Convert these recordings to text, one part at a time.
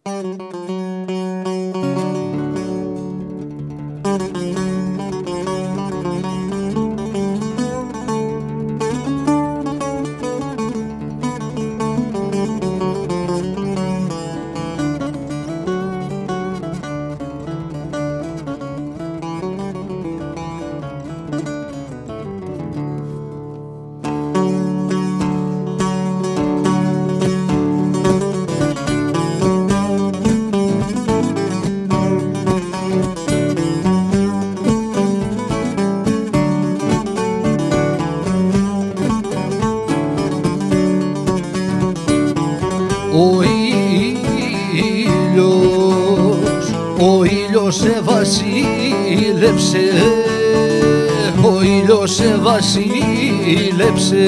Ο ήλιος σε βασίλεψε, ο ήλιος σε βασίλεψε.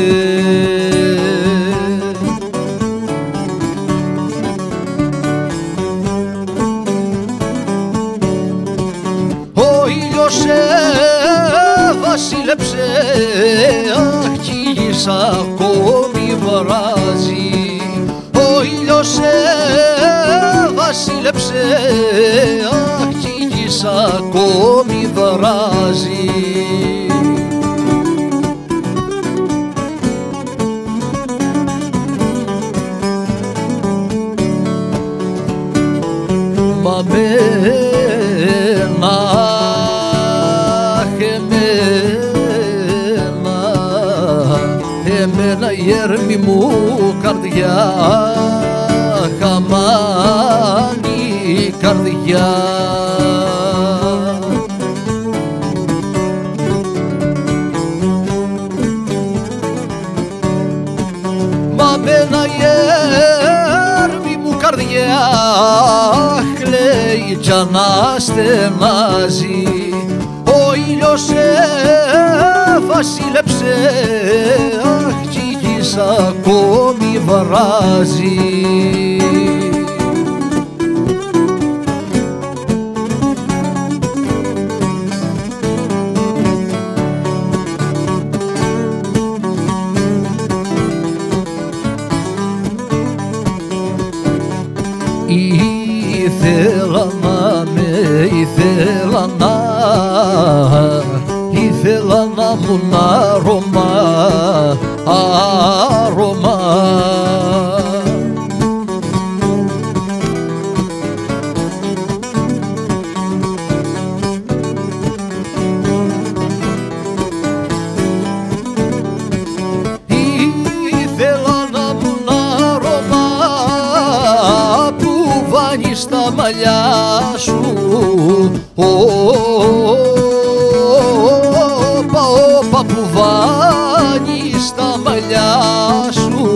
Ο ήλιος σε βασίλεψε, αχ κι η γης ακόμη βράζει. Ο ήλιος σε βασίλεψε, αχ κι η γης ακόμη βράζει. Μα εμένα η έρμη μου καρδιά, χαμάνη καρδιά. Μα μένα η έρμη μου καρδιά κλαίει κι αναστενάζει. Ο ήλιος σε βασίλεψε, αχ κι η γης ακόμη βράζει. Ήθελα να μου άρωμα, άρωμα. Ήθελα να μου άρωμα που βάνει στα μαλλιά σου. Όπα που βάνει στα μαλλιά σου.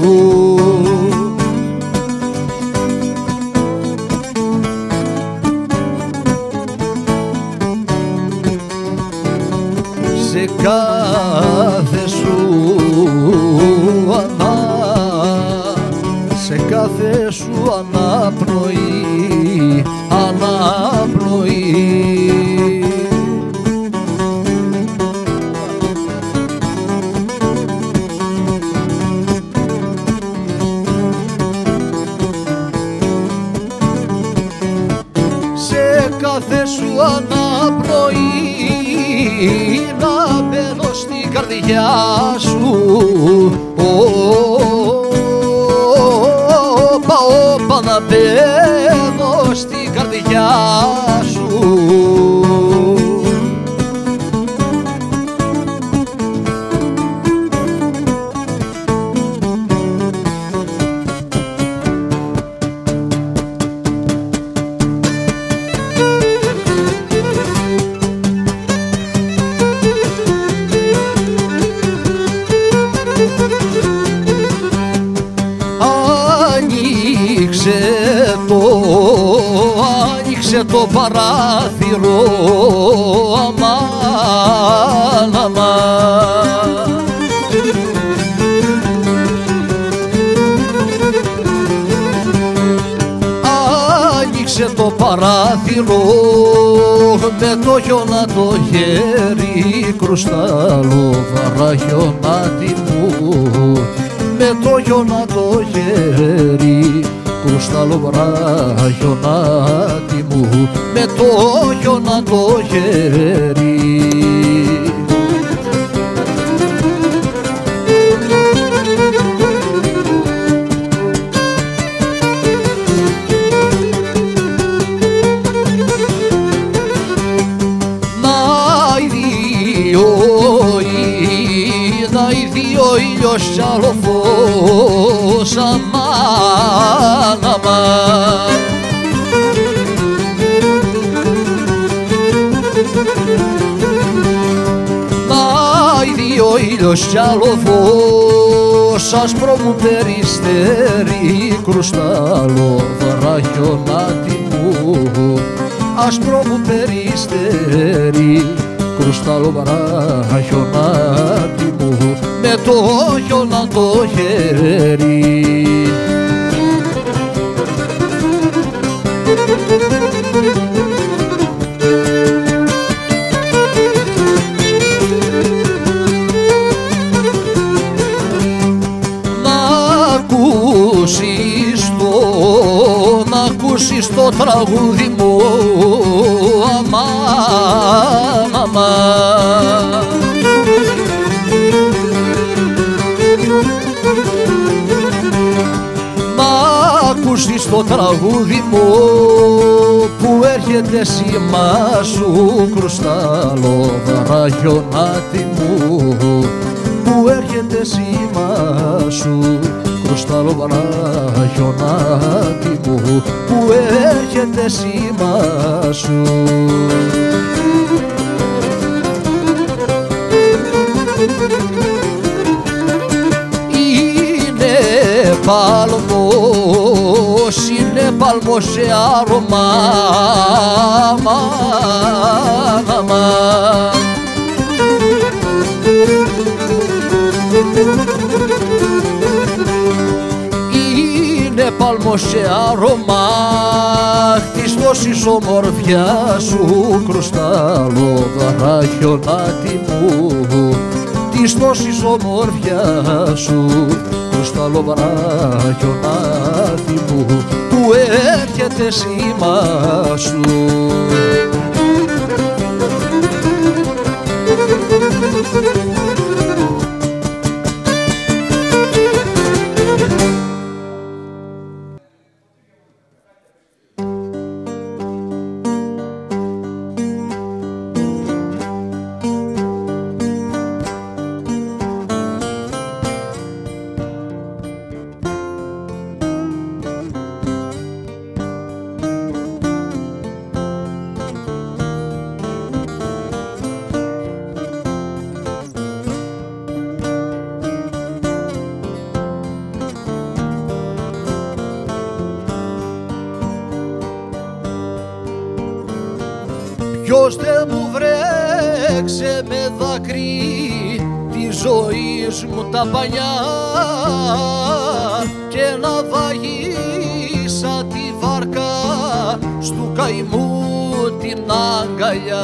Σε κάθε σου αναπνοή, αναπνοή. Σε κάθε σου αναπνοή να μπαίνω στην καρδιά σου. Όπα να μπαίνω στην καρδιά σου. Άνοιξε το παράθυρο, αμάν, αμάν. Άνοιξε το παράθυρο με το χιόνα το χέρι κρουστάλλο βαραχιονάτι μου. Με το χιόνα το χέρι κρουσταλλοβράχιονάτι μου, με το χιόνα το χέρι. Να ήδη ο ήλιος κι άλλο φως, αμάν, αμάν. Να ήδη ο ήλιος κι άλλο φως, άσπρο μου περιστέρι, κρουσταλλοβράχιονάτι μου, άσπρο μου περιστέρι, κρουσταλλοβράχιονάτι μου, με το χιόνα το χέρι. Να ακούσεις το τραγούδι μου, αμάν, αμάν. Να ακούσεις το τραγούδι μου που έρχεται σήμα σου, κρουσταλλοβράχιονάτι μου, που έρχεται σήμα σου, κρουσταλλοβράχιονάτι μου, που έρχεται σήμα σου. Είναι πάλμος σε άρωμα, αμάν, αμάν. Είναι πάλμος σε άρωμα, χτιστός εις ομορφιά σου, κρουσταλλοβράχιονάτι μου, χτιστός εις ομορφιά σου, κρουσταλλοβράχιονάτι μου, που έρχεται σήμα σου. Ποιος δεν μου βρέξε με δάκρυ τη ζωής μου τα πανιά και να βαγίσα τη βάρκα στου καημού την αγκαλιά.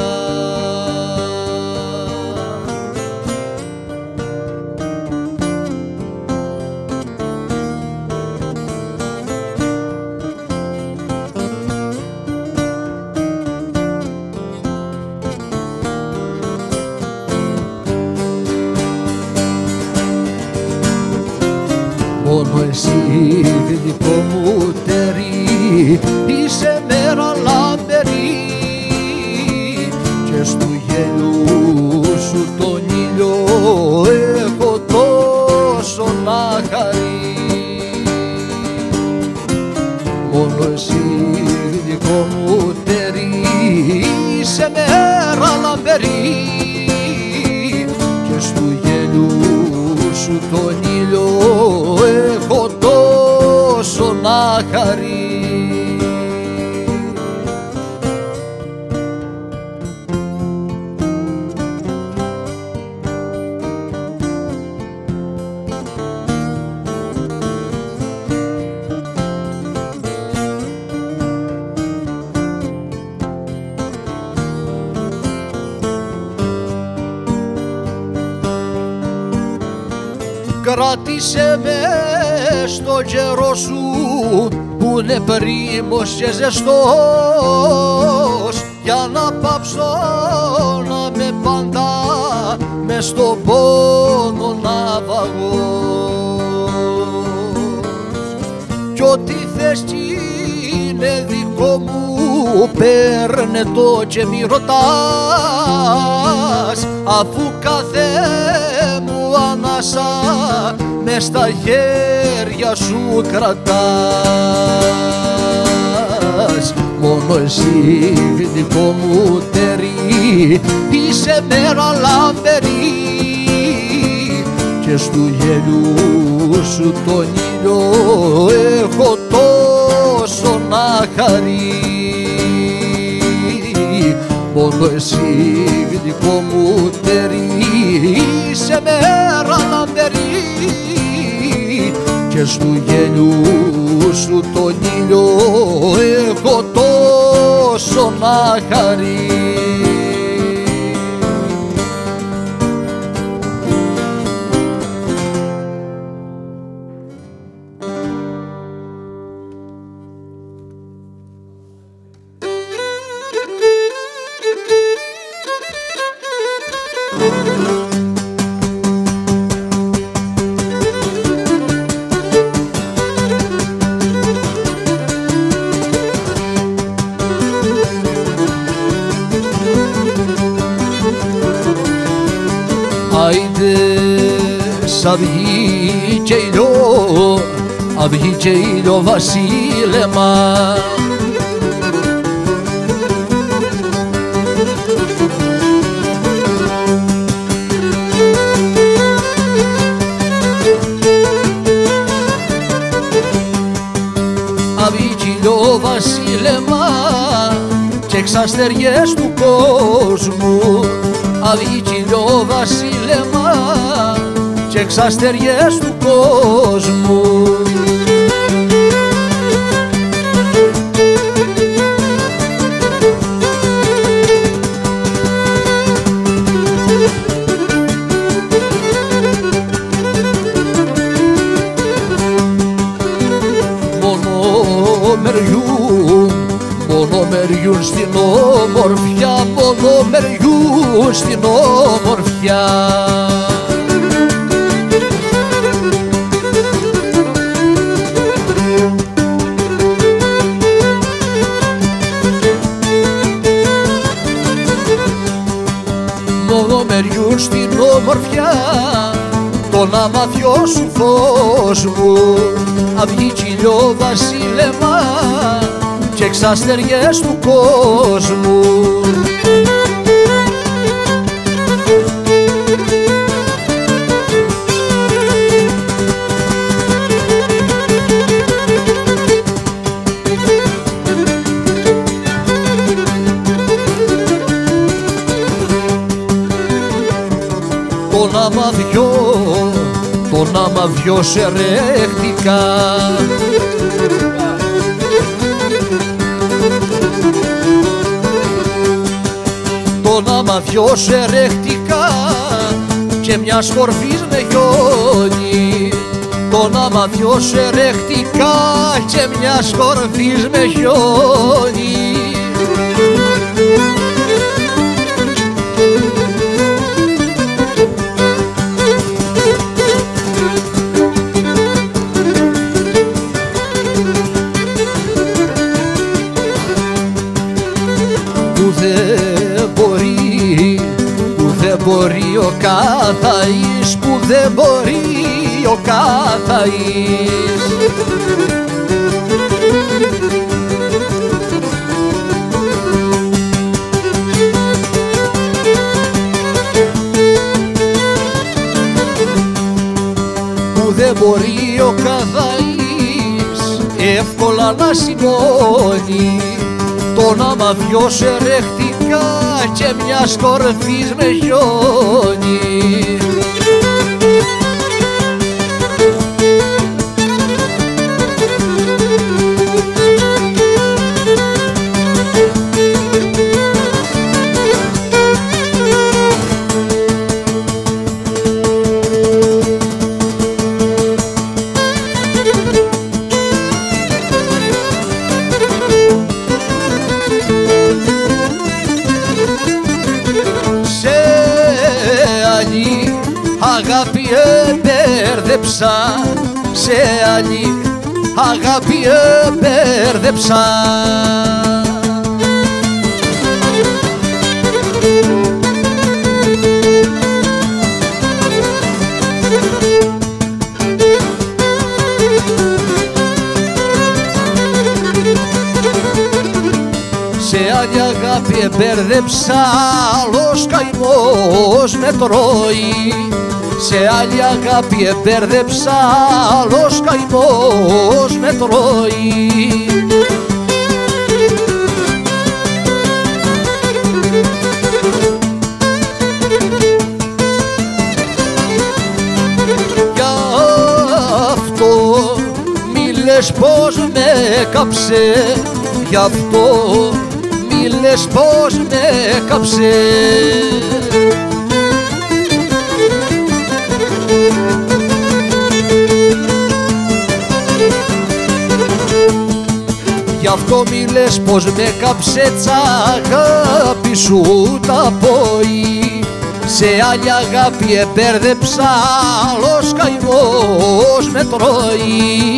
Μόνο εσύ γλυκό μου τέρι, είσαι μέρα λαμπερή και στου γέλιου σου τον ήλιο έχω τόσο να χαρεί. Μόνο εσύ γλυκό μου τέρι, είσαι μέρα λαμπερή και στου γέλιου σου τον ήλιο έχω τόσο να χαρεί. Κράτησε με στο καιρό σου που ήμουνε πρίμος και ζεστός, για να πάψω να με πάντα μες στον πόνο ναυαγός. Κι ό,τι θες κι είναι δικό μου, παίρνε το και μη ρωτάς, αφού κάθε μου ανάσα μες στα χέρια σου κρατάς. Μόνο εσύ δικό μου τερί, είσαι μέρα λαμπερή, και στου γέλιου σου τον ήλιο έχω τόσο να χαρεί. Μόνο εσύ δικό μου τερί, είσαι μέρα λαμπερή, και στου γέλιου σου τον ήλιο έχω τόσο να χαρεί. Αυγή και ήλιο βασίλεμα, αυγή και ήλιο βασίλεμα και εξαστεριές του κόσμου, αυγή και ήλιο βασίλεμα και εξαστεριές του κόσμου. Μονομεριούν στην ομορφιά, μονομεριούν στην ομορφιά. Μονομεριούν στην ομορφιά, τον αμαθιό σου φως μου, αυγή κυλιό βασίλεμα και εξαστεριές του κόσμου. Τον αμαθιό σε ρέχτηκα, τον αμαθιό σε ρέχτηκα και μιας κορφής με χιόνι, τον αμαθιό σε ρέχτηκα και μιας κορφής με χιόνι. Μπορεί ο Κάθαης, που δεν μπορεί ο Κάθαης. Που δεν μπορεί ο Κάθαης εύκολα να σημώνει, τον αμαθιό σε ρέχτηκα και μιας κορφής με χιόνι. μπέρδεψα, σε άλλη αγάπη μπέρδεψα. Σε άλλη αγάπη μπέρδεψα, άλλος καημός με τρώει. Σε άλλη αγάπη μπέρδεψα, άλλος καημός με τρώει. Γι' αυτό μη λες πως με κάψε, γι' αυτό μη λες πως με κάψε. Γι' αυτό μη λες πως με κάψε, τ' αγάπη σου τα πόη. Σε άλλη αγάπη εμπέρδεψα, άλλος καημός με τρώει.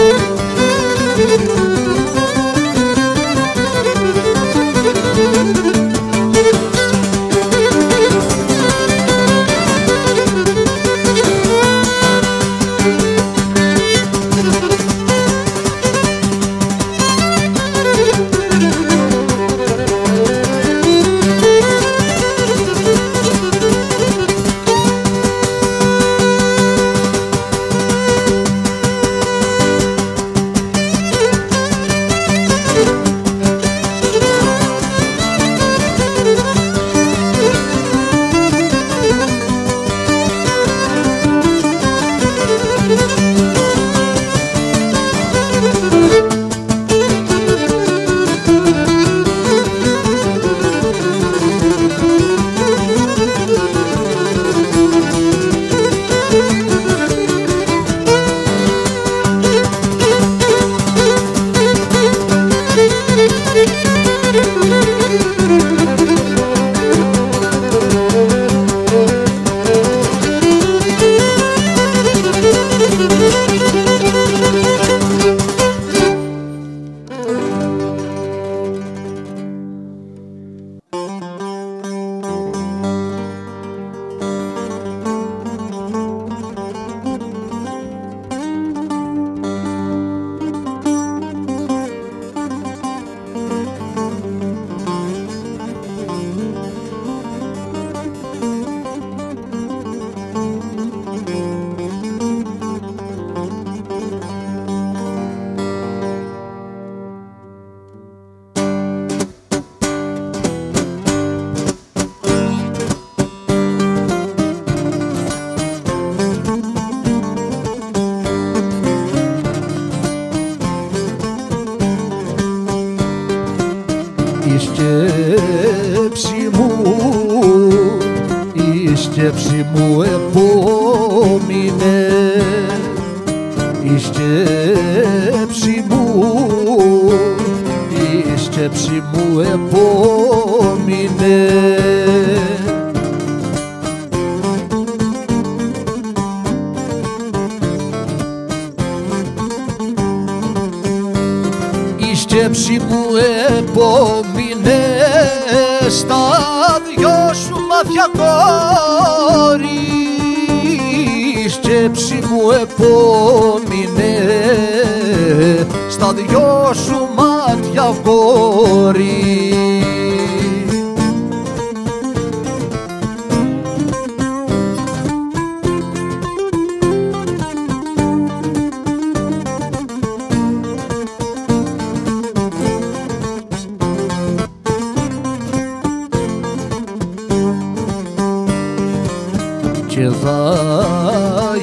Η σκέψη μου επόμεινε, η σκέψη μου επόμεινε. Η σκέψη μου επόμεινε στα δυο σου μάτια, κόρη. Η σκέψη μου επόμεινε στα δυο σου μάτια, κόρη. Και θα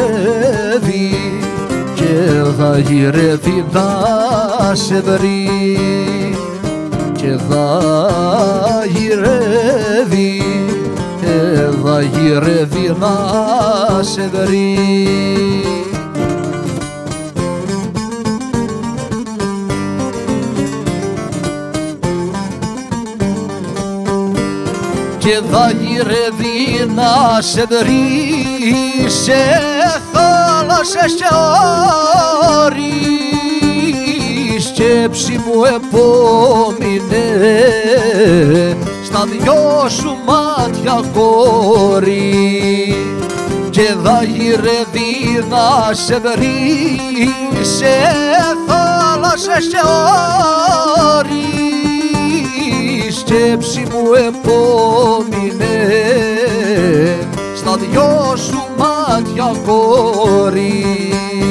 γυρεύει να σε βρει, και θα γυρεύει να σε βρει. Και θα γυρεύει να σε βρει σε θάλασσα θάλασσες και όροι, η σκέψη μου επόμεινε στα δυο σου μάτια κόρη, και θα γυρεύει να σε βρει σε θάλασσες και όροι, η σκέψη μου επόμεινε στα δυο σου μάτια κόρη.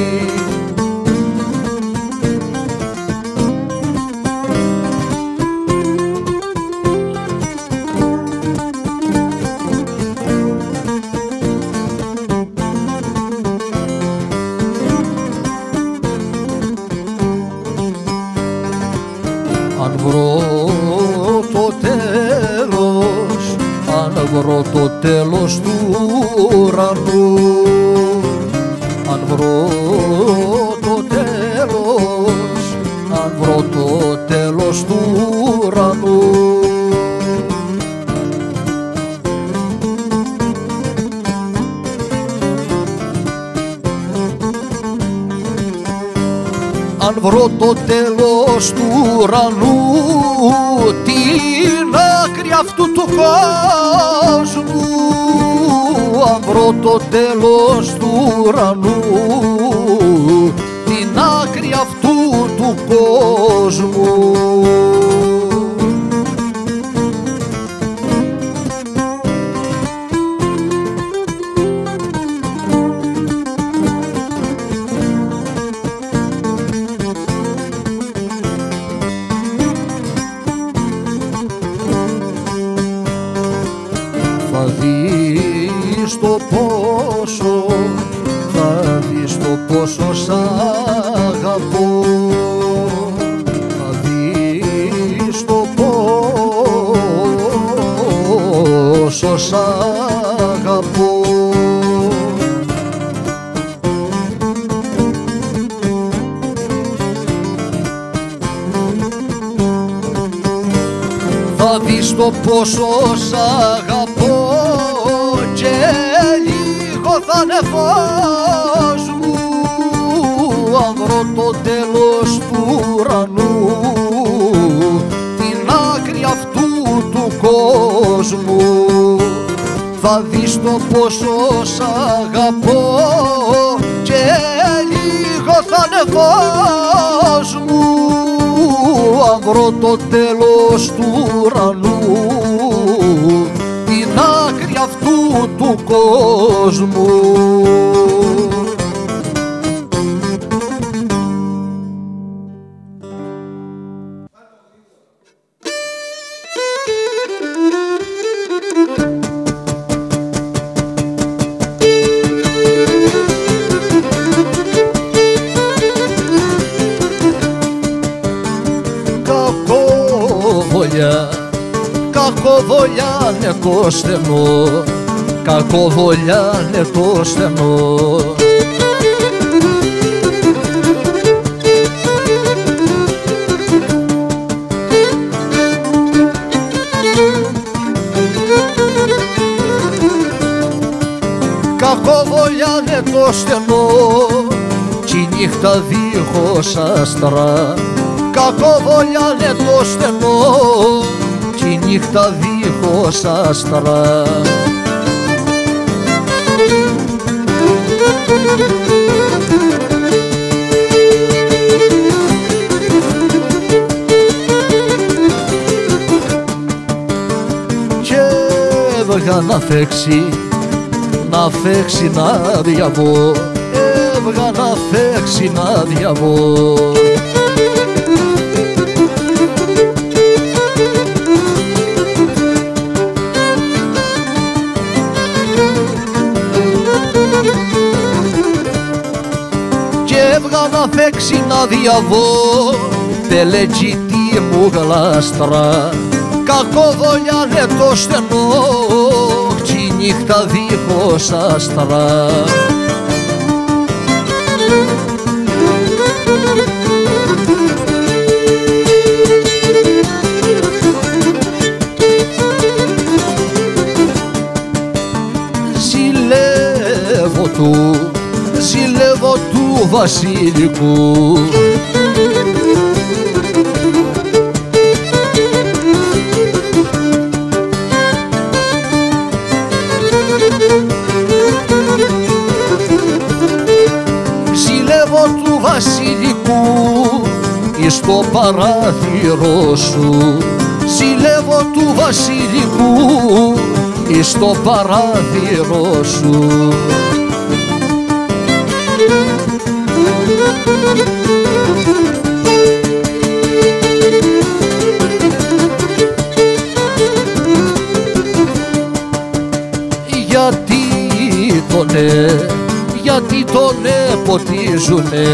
Αν βρω το τέλος, αν βρω το τέλος του ουρανού, αν βρω το τέλος, αν βρω το τέλος του ουρανού, αν βρω το τέλος του ουρανού, την άκρη αυτού του κόσμου, αν βρω το τέλος του ουρανού, την άκρη αυτού του κόσμου. Θα δεις το πόσο, θα δεις το πόσο σ' αγαπώ, θα δεις το πόσο σ' αγαπώ. Θα δεις το πόσο σ' αγαπώ, και λίγο θα είναι φως μου, αν βρω το τέλος του ουρανού, την άκρη αυτού του κόσμου. Θα δεις το πόσο σ' αγαπώ, και λίγο θα είναι φως μου, αν βρω το τέλος του ουρανού, την άκρη αυτού του κόσμου. Κακοβολιά είναι το στενό, κακοβολιά είναι το στενό. Κακοβολιά είναι το στενό, κι η νύχτα δίχως άστρα. Κακοβολιά είναι το στενό, κι η νύχτα δίχως άστρα. Και έβγα να φέξει, να φέξει να διαβώ, έβγα να φέξει να διαβώ. Έβγα να φέξει να διαβώ, τελετζίτη μου γλάστρα. Κακοβολιά είναι το στενό, κι η νύχτα δίχως άστρα. Ζηλεύω βασιλικού. Ζηλεύω του βασιλικού εις το παράθυρο σου, ζηλεύω του βασιλικού εις το παράθυρο σου. Γιατί τον ποτίζουνε,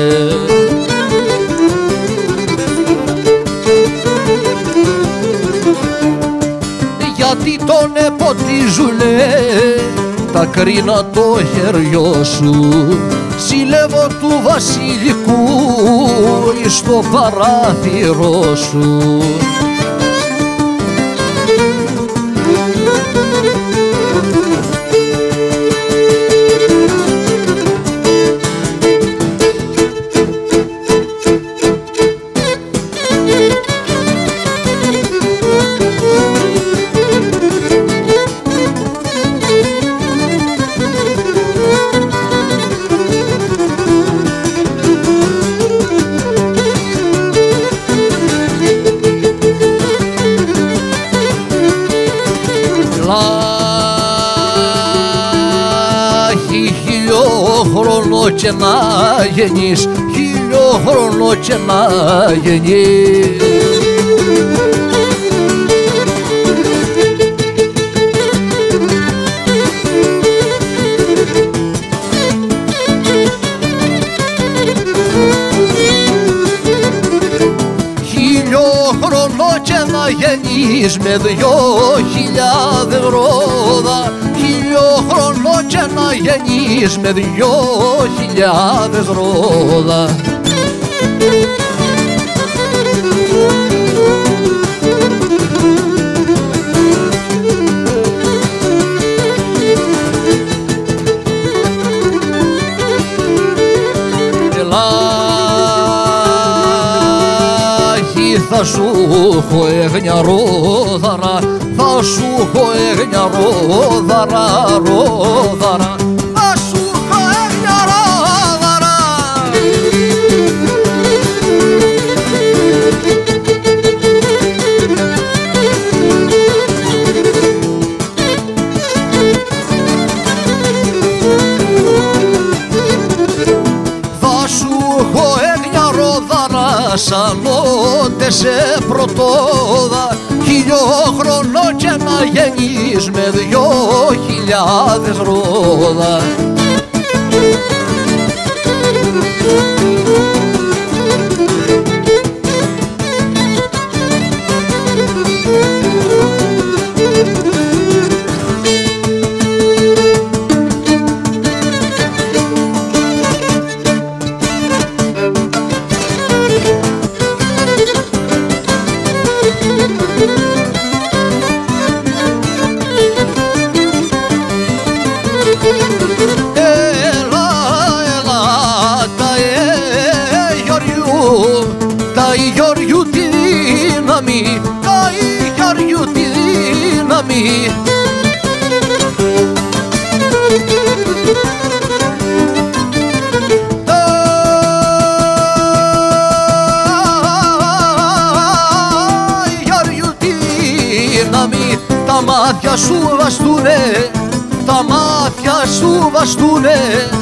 γιατί τον ποτίζουνε τα κρίνα το χεριό σου. Ζηλεύω του βασιλικού εις το παράθυρο σου. Χρόνο και να γεννείς, 1000 χρόνο και να γεννείς. Χρόνο και να γεννείς με 2000 ρόδα, 1000 χρόνο και να γεννείς με 2000 ρόδα. Θα σου έχω εγνιαρόδαρα, θα σου έχω εγνιαρόδαρα, ρόδαρα, θα σου έχω εγνιαρόδαρα. Θα σου έχω εγνιαρόδαρα σαν σε πρωτόδα, 1000 χρόνο και να γεννείς με 2000 ρόδα. Τα Γιώργιου τη δύναμη, τα Γιώργιου τη δύναμη. Τα Γιώργιου τη δύναμη, τα μάτια σου βαστούνε, τα μάτια σου βαστούνε.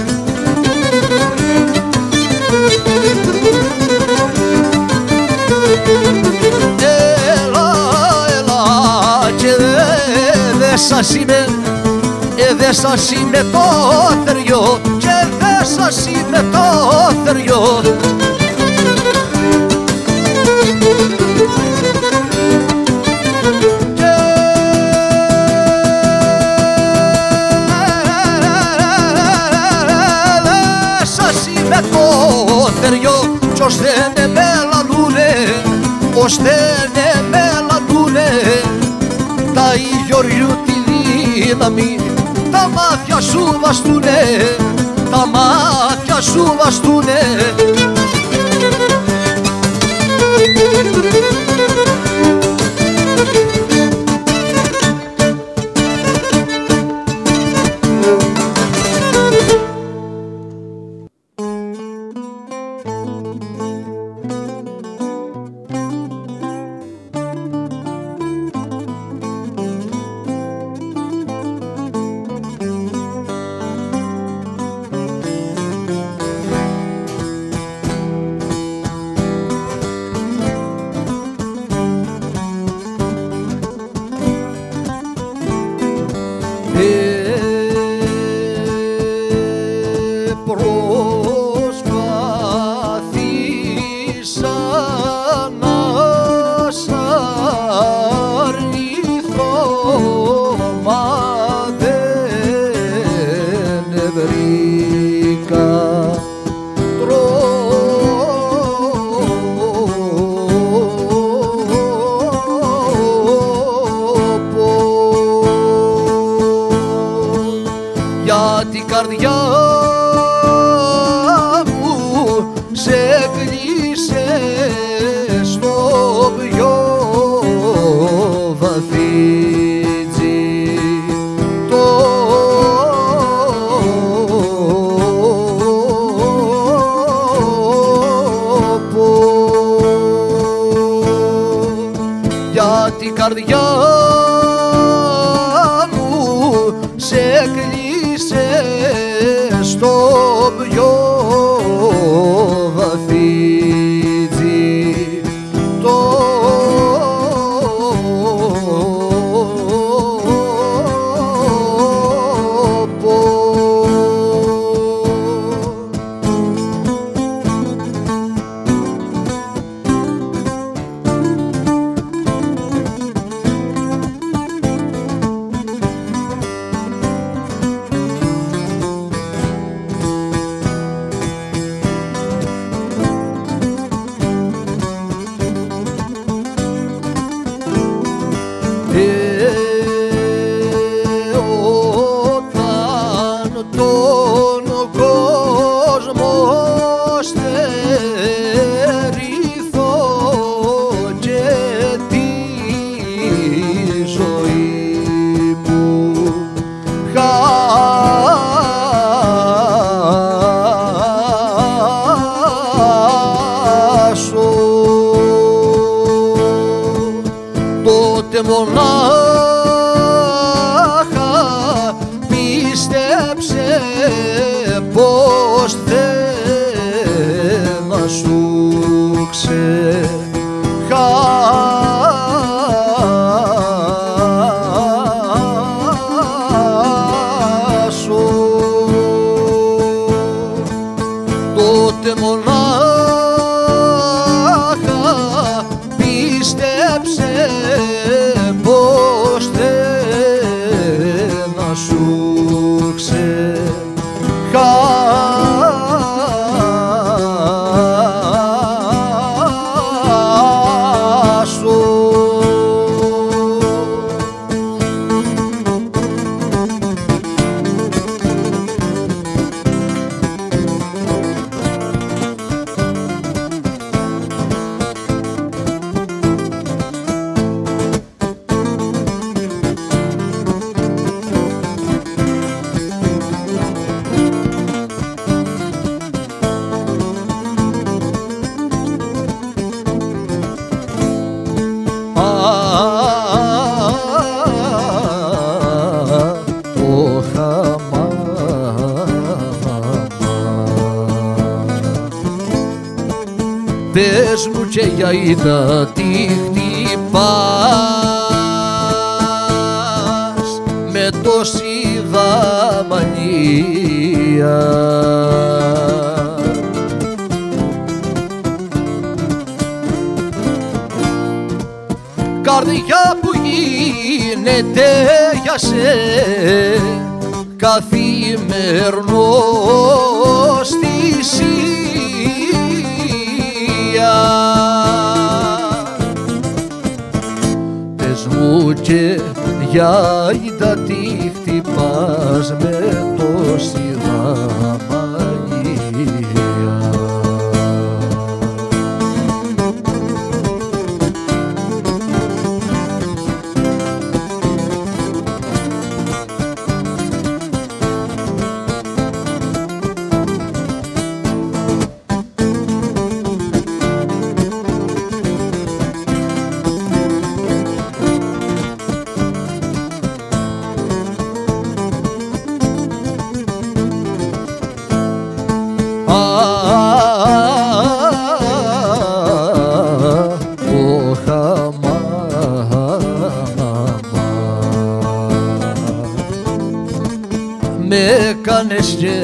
Δε σας είμαι το θεριό και δε σας είμαι το θεριό. Δε σας είμαι το θεριό κι ώστε ναι με λαλούνε, ώστε ναι με λαλούνε. Τα Γιώργιου τη δύναμη, τα μάτια σου βαστούνε, τα μάτια να σου βαστούνε. Προσπάθησα να σ' αρνηθώ, μα δεν βρήκα τρόπο για την καρδιά μου σε κλείσε στο πιο βαθύ τόπο, για την καρδιά μου σε κλείσε στο πιο βαθύ όταν τον κόσμο στερηθώ και τη ζωή μου χάσω, τότε μονάχα πίστεψε πως δεν θα σου ξεχάσω, τότε μονάχα πίστεψε πως δεν θα σου Πες μου και για είδα τι χτυπάς με τόση δαμανία, καρδιά που γίνεται για σε καθημερινός θυσία. Πες μου και για είδα τι χτυπάς με τόση δαμανία,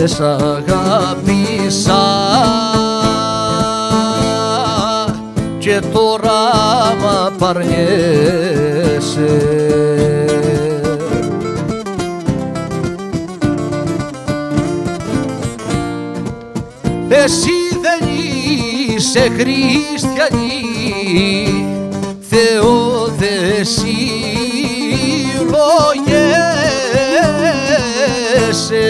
σ' αγάπησα και τώρα μ' απαρνιέσαι. Εσύ δεν είσαι χριστιανή, Θεό δε συλλογέσαι.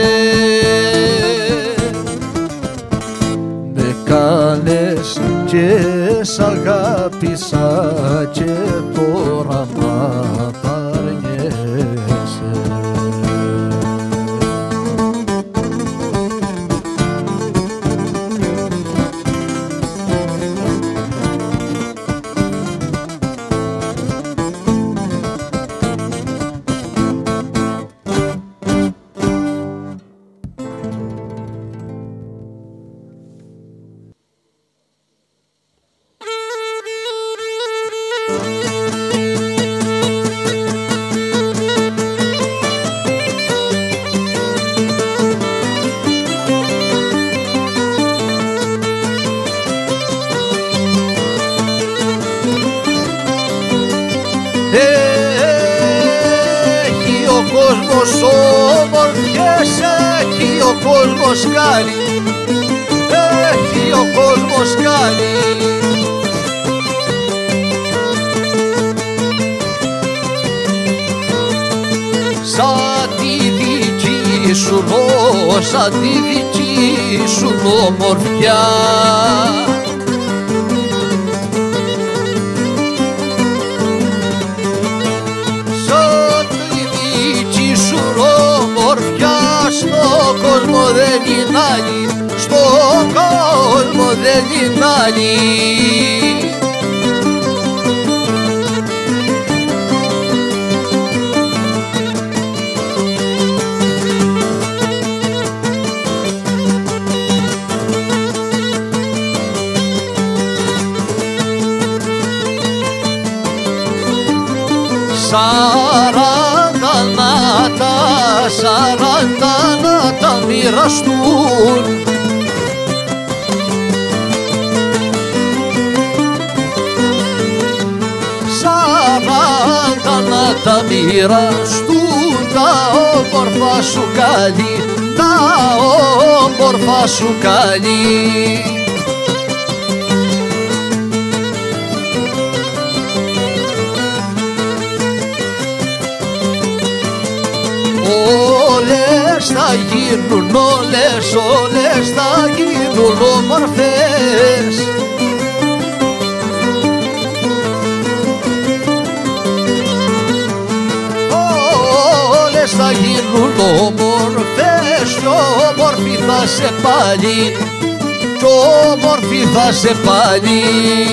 Με κάνες και σ' αγάπησα και τώρα μ' απαρνιέσαι. Έχει ο κόσμος όμορφιες, έχει ο κόσμος καλή, έχει ο κόσμος καλή. Σαν τη δική σου σαν τη δική σου ομορφιά. Στον κόσμο δεν είναι άλλη, στον κόσμο δεν είναι άλλη. Σαράντα να τα μοιραστούν, σαράντα να τα μοιραστούν, τα όμορφα σου καλή, τα όμορφα σου καλή. Όλες θα γίνουν, όλες θα γίνουν όμορφες. Όλες θα γίνουν όμορφες κι όμορφη θα σε πάλι, κι όμορφη θα σε πάλι.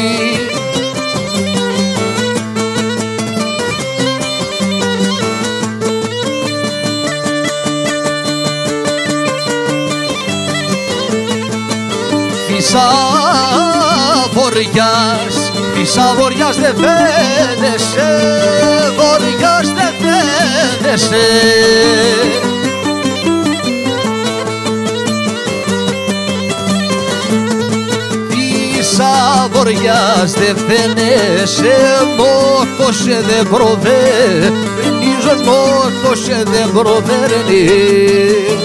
Φυσά-βοριάς δε φαίνεσαι, βοριάς δε φαίνεσαι. Φυσά-βοριάς δε φαίνεσαι, μότωσε δε προβαίνεις, μότωσε δε προβαίνεις.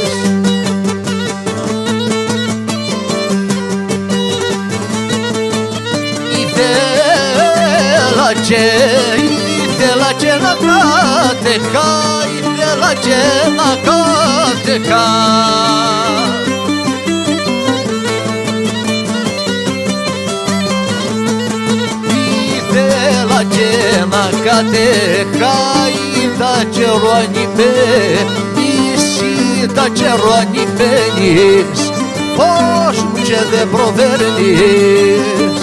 Ήθελα και να κάτεχα, ήθελα και να κάτεχα. Ήθελα και να κάτεχα, είδα καιρό ανημένεις, είδα καιρό ανημένεις, φως μου και δεν προβαίνεις.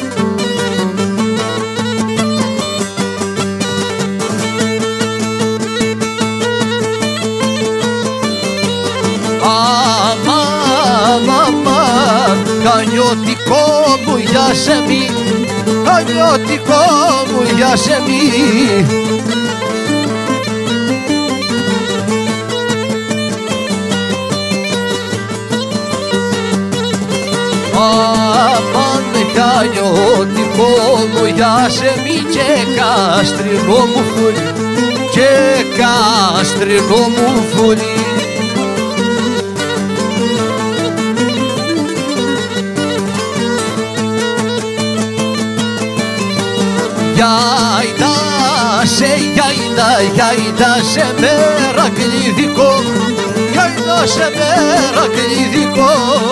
Κανιωτικό μου για σεμί, κανιωτικό μου για σεμί. Αμάν χανιώτικο μου, για σε μη και κάστρινο μου φουλί, και κάστρινο μου φουλί. Γιάιντα σε μερακλειδικό, γιάιντα σε μερακλειδικό.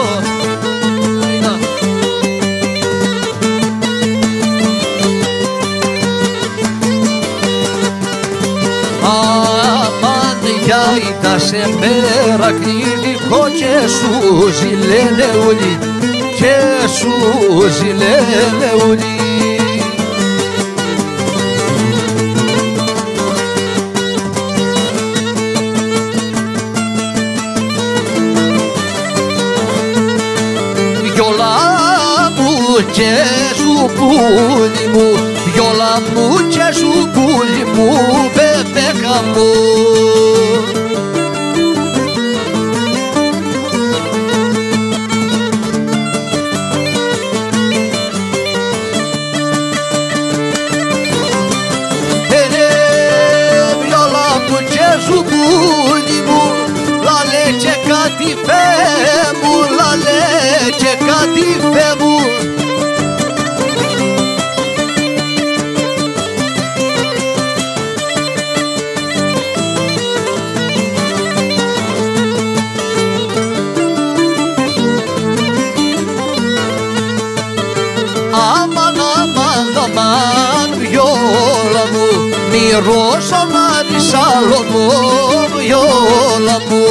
Αμάν γιάιντα σε μερακλειδικό, και σου ζηλένε ούλοι, και σου ζηλένε ούλοι. Και σου πουλί μου, βιόλα μου, και σου πουλί μου, μπέμπεκα μου. Βιόλα μου, και σου πουλί μου, λαλέ και κάτι φέ μου, λαλέ και κάτι φέ μου. Ρώσα μαρισάλο μου, βιόλα μου.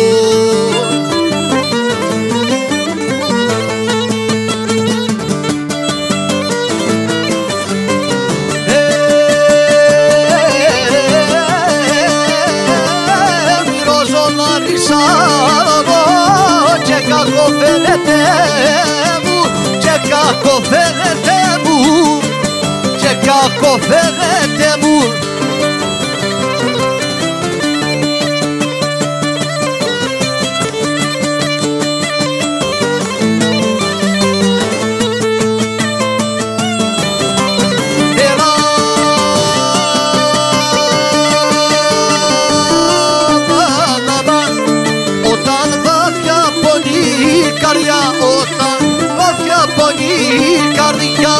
Ρώσα μαρισάλο, και κακό φαίνεται μου, και κακό φαίνεται μου, και κακό φαίνεται μου. Όταν βάθια πονεί η καρδιά,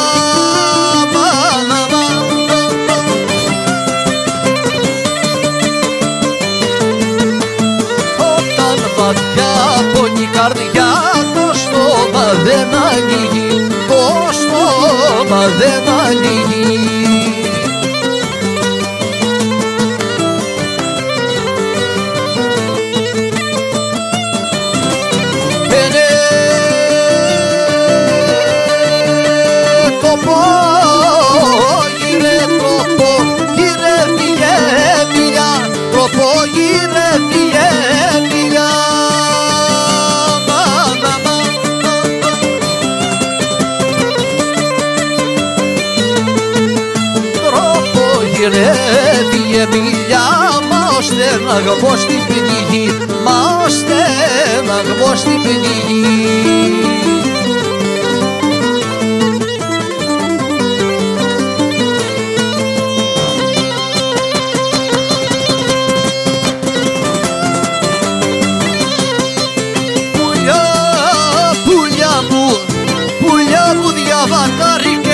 όταν βάθια πονεί η καρδιά, το στόμα δεν ανοίγει, το στόμα δεν ανοίγει. Γυρεύει η εμιλιά, μα ο στεναγμός την πνίγει, μα ο στεναγμός την πνίγει. Πουλιά μου διαβαταρικά,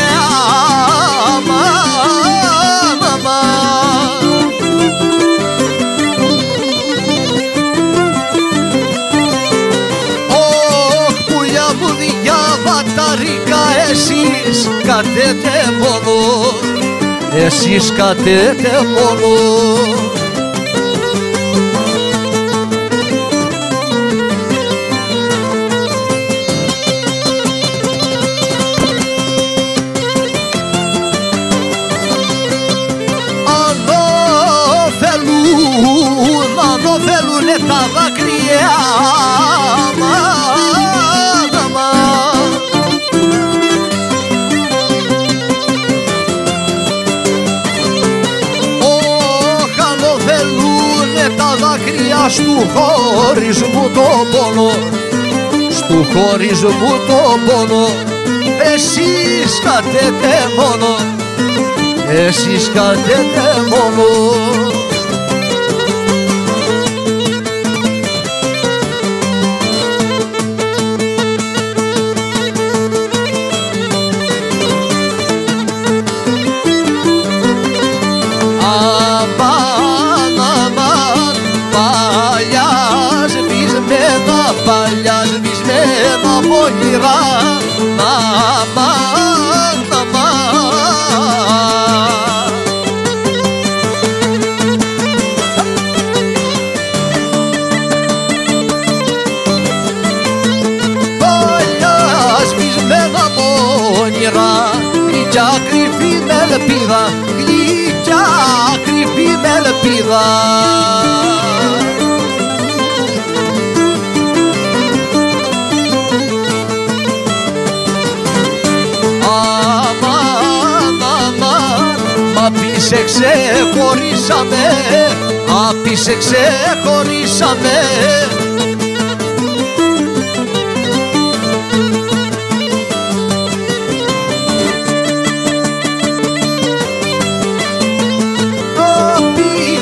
εσείς κατέτε μόνο, εσείς κατέτε μόνο. Ανοφελούνε τα δάκρυα, στου χωρισμού το πόνο, στου του χωρισμού το πόνο εσείς κατέτε μόνο, εσείς κατέτε μόνο. Παλιά σβησμένα πονηρά, αμάν, αμάν. Παλιά σβησμένα πονηρά, γλυκιά κρυφή με ελπίδα, γλυκιά κρυφή με ελπίδα. Απ' ξεχωρίσαμε, απ' ξεχωρίσαμε. Απ'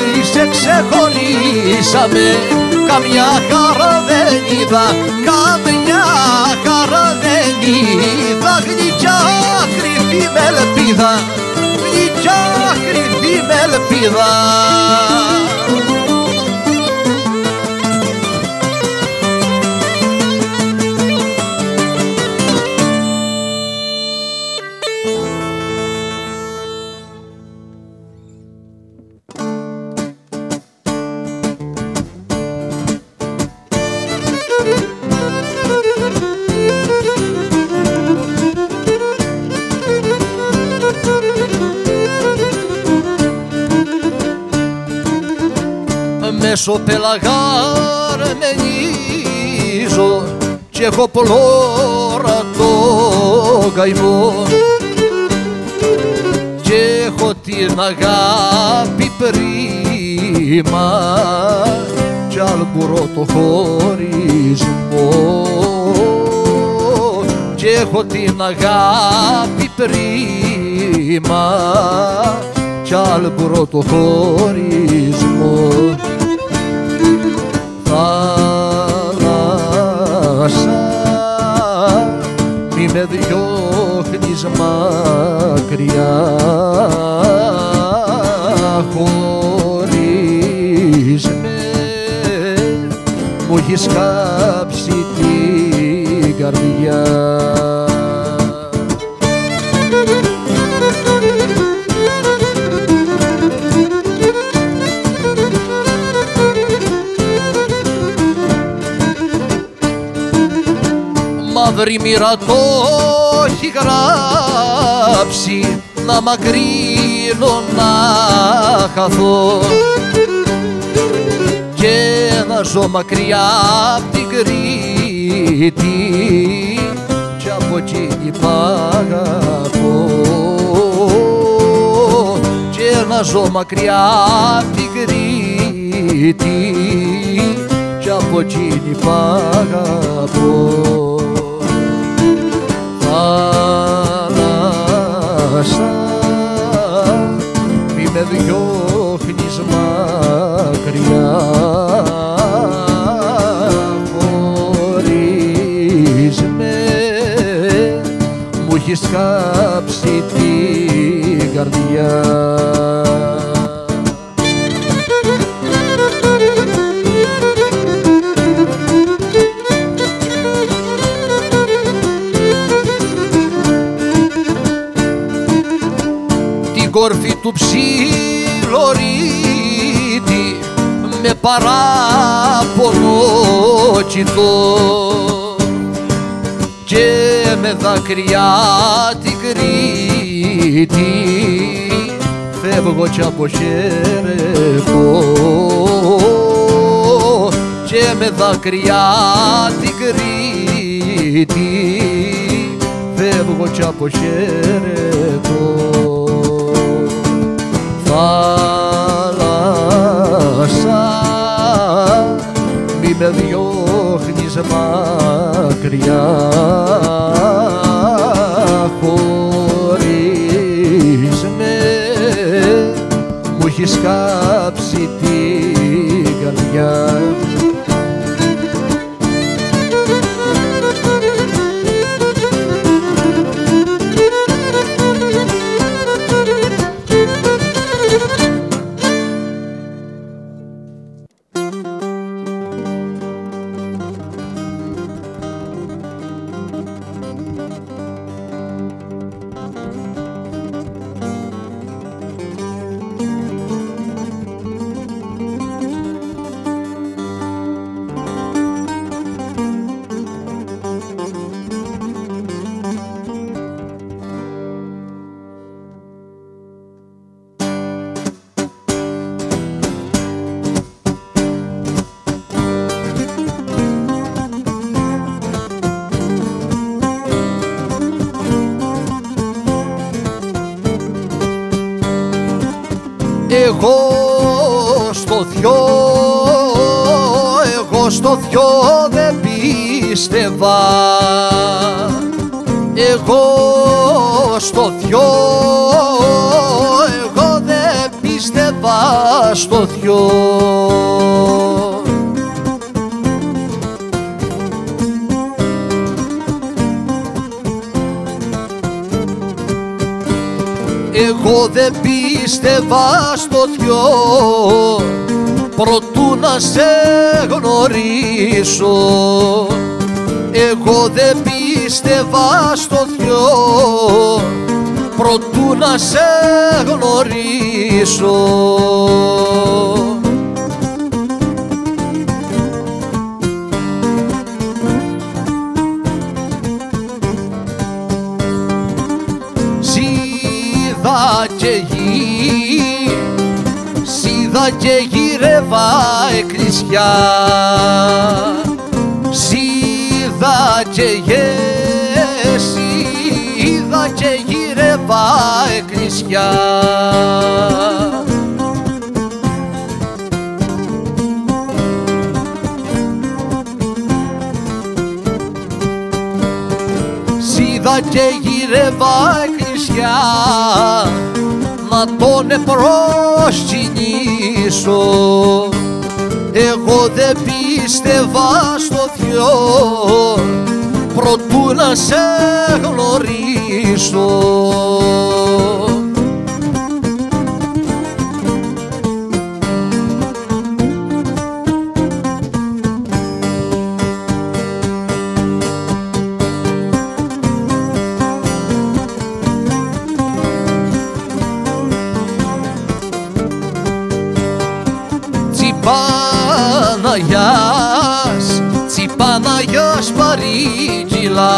ξεχωρίσαμε, καμιά χαρά δεν είδα, καμιά χαρά δεν είδα. Γλυκιά κρυφή με ελπίδα, γλυκιά κρυφή με ελπίδα. Μέσω πελαγαρμενίζω κι έχω πλώρατο καημό κι έχω την αγάπη πρίμα κι αλμπουρώ το χωρισμό κι έχω την αγάπη πρίμα κι αλμπουρώ το χωρισμό. Θάλασσα, μη με διώχνεις μακριά, χωρίς με μου έχεις κάψει την καρδιά. Μαύρη μοίρα το έχει γράψει, να μακρύνω να χαθώ και να ζω μακριά απ' την Κρήτη κι από εκείνη π' αγαπώ και να ζω μακριά απ' την Κρήτη κι από εκείνη π' αγαπώ. Θάλασσα, μη με διώχνεις μακριά, χωρίς με μου έχεις κάψει την καρδιά. Κορφή του ψιλορίτη με παράπονο κοιτώ και με δάκρυα την Κρήτη φεύγω κι αποχαιρετώ και με δάκρυα την Κρήτη φεύγω κι αποχαιρετώ. Θάλασσα, μη με διώχνεις μακριά, έχει κάψει την καρδιά. Εγώ στο δυο δεν πίστευα, εγώ στο δυο, εγώ δεν πίστευα στο δυο. Εγώ δεν πίστευα στο δυο, προτού να σε γνωρίσω. Εγώ δεν πίστευα στο δυο, προτού να σε γνωρίσω. Σίδα και γύρευα εκκλησιά, σίδα και γύρευα εκκλησιά. Σίδα και γύρευα εκκλησιά, να τον προσκυνήσω. Εγώ δεν πίστευα στο Θεό, προτού να σε γνωρίσω. Τσιπαναγιάς παρήγγυλα,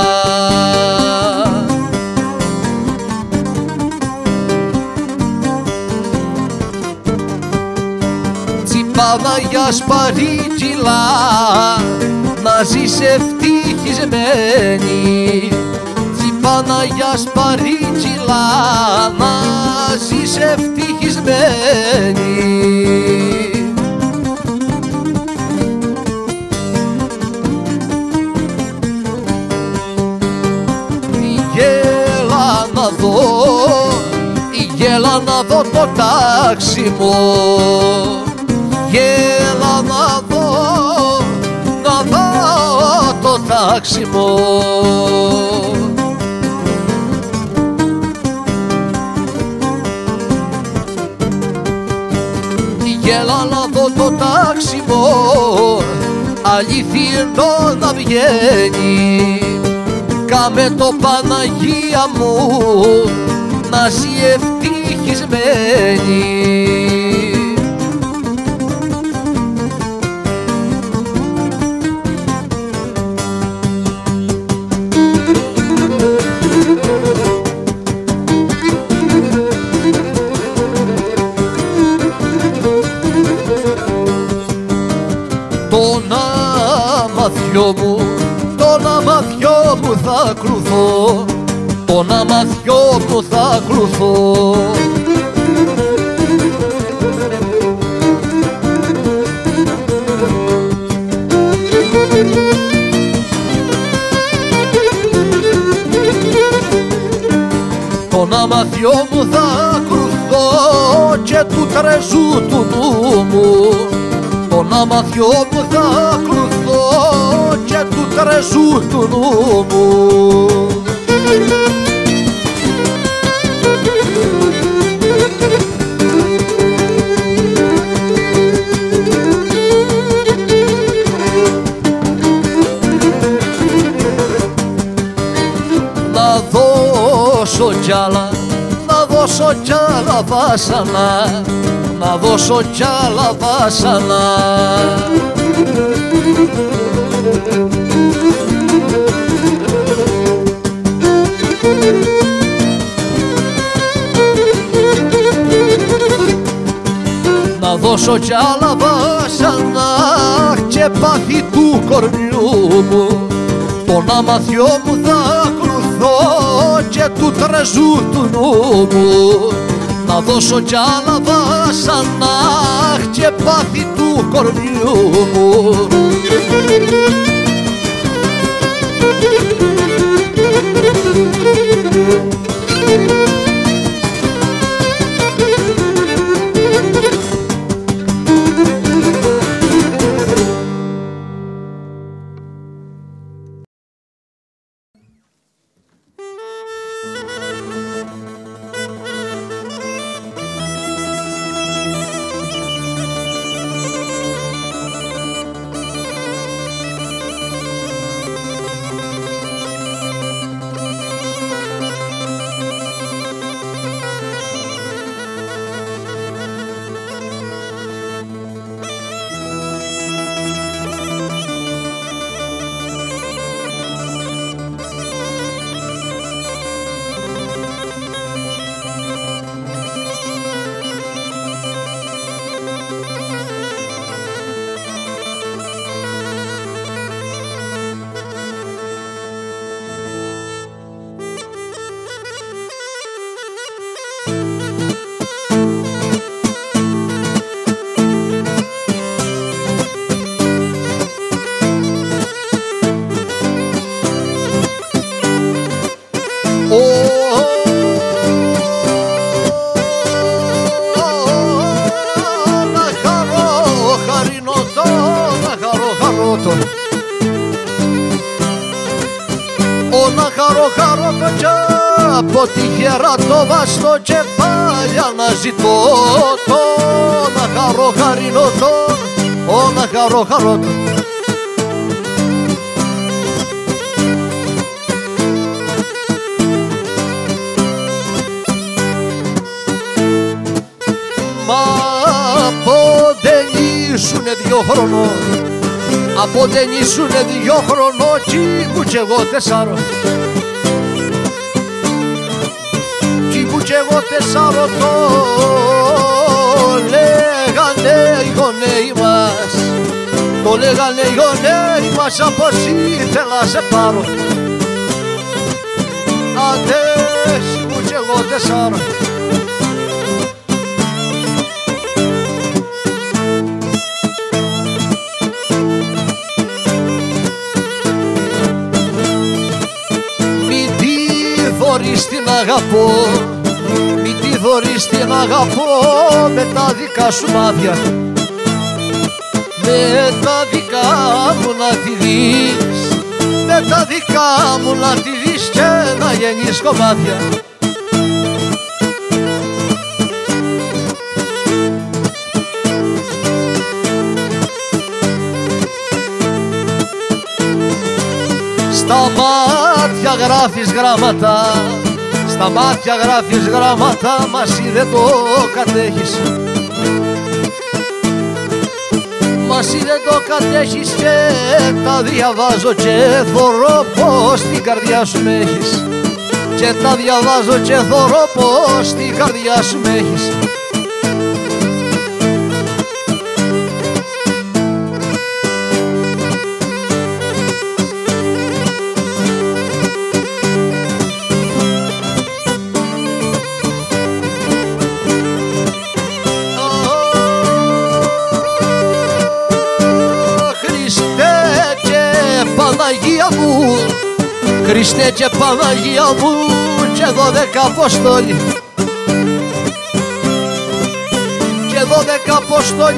Τσιπαναγιάς παρήγγυλα, να ζεις ευτυχισμένη. Τσιπαναγιάς παρήγγυλα, να ζεις ευτυχισμένη. Γέλα να δω το τάξιμο, γέλα να δω το τάξιμο. Γέλα να δω το τάξιμο, αληθινό να βγαίνει. Κάμε το Παναγία μου, να ζει ευτυχισμένη. Τον αμαθιό μου θα κρουθώ, τον αμαθιό μου θα κρουθώ. Τον αμαθιό μου θα κρουθώ και και του τρεζού του νου μου. Τον αμαθιό μου θα ακολουθώ και του τρεζού του νου μου. Να δώσω κι άλλα, να δώσω κι άλλα βάσανα, να δώσω κι άλλα βάσανα. Να δώσω κι άλλα βάσανα και πάθη του κορμιού μου. Τον αμαθιό μου θα ακολουθώ και του τρεζού του νου μου. Να δώσω κι άλλα βάσανα και πάθη του κορμιού μου. Από τη χέρα το βαστό και πάλι αναζητώ το να χαρώ χαρινό το, να χαρώ χαρώ το. Μα από δεν ήσουνε 2 χρονών, από δεν ήσουνε 2 χρονών κι ήμουν κι εγώ 4. Κι εγώ 4 το λέγανε οι γονέοι μας, το λέγανε οι γονέοι μας, από ήθελα σε πάρω. Αντές ήμουν κι εγώ 4. Μη τη δωρείς την αγαπώ, μη τη δωρείς την αγαπώ με τα δικά σου μάτια, με τα δικά μου να τη δεις, με τα δικά μου να τη δεις και να γεννείς κομμάτια. Στα μάτια γράφεις γράμματα, στα μάτια γράφεις γράμματα, μα εσύ δεν το κατέχεις. Μα εσύ δεν το κατέχεις και τα διαβάζω και θωρώ πως την καρδιά σου με έχεις. Και τα διαβάζω και θωρώ πως την καρδιά σου με έχεις. Χριστέ και Παναγία μου και 12 Αποστόλοι, 12 Αποστόλοι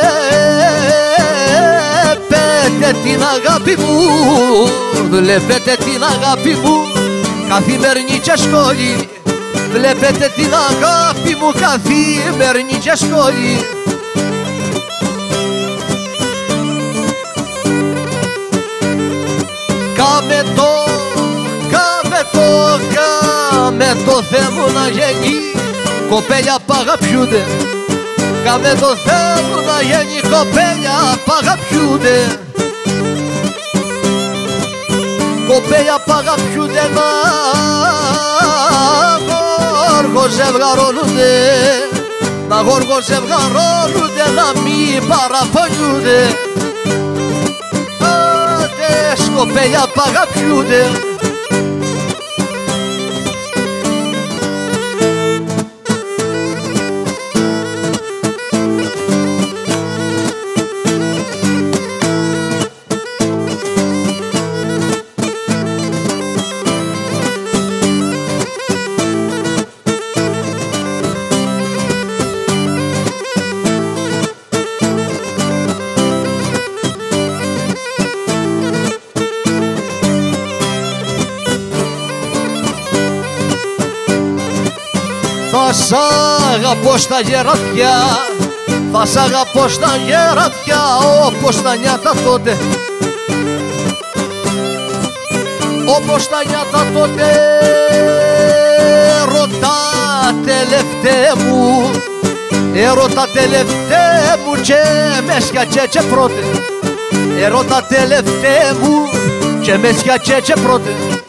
βλέπετε την αγάπη μου, βλέπετε την αγάπη μου καθημερινή και σχόλη, βλέπετε την αγάπη μου καθημερινή και σχόλη. Κάμε το Θεό μου να γίνει κοπέλια π' αγαπιούνται, κάμε το Θεό μου να γίνει κοπέλια π' αγαπιούνται, κοπέλια π' αγαπιούνται να γόργο ζευγαρώνονται, να γόργο ζευγαρώνονται, να μη παραπονιούνται. Άντες κοπέλια π' αγαπιούνται. Θα σ' αγαπώ στα γερατιά, θα σ' αγαπώ στα γερατιά, όπως τα νιάτα τότε, όπως τα νιάτα τότε. Ρωτά τελευταία μου, ερώτα τελευταία μου και μέσια και πρώτε, ερώτα τελευταία μου και μέσια και πρώτε.